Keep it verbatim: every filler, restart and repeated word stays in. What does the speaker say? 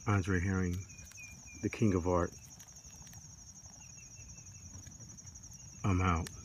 Andre Herring, the king of art. I'm out.